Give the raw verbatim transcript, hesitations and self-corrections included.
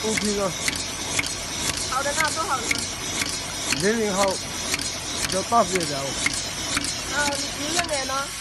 不拼啊。 好的，那多少呢？ 零零后，叫大姐的。 呃，你你认脸呢？